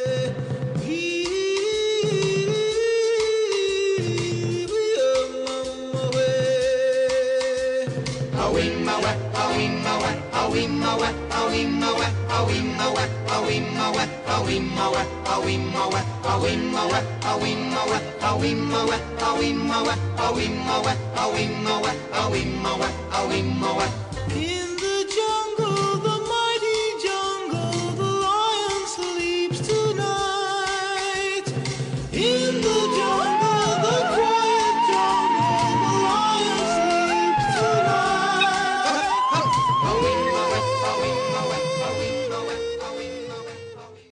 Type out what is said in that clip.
In the jungle, the mighty jungle, the lion sleeps tonight. In the jungle.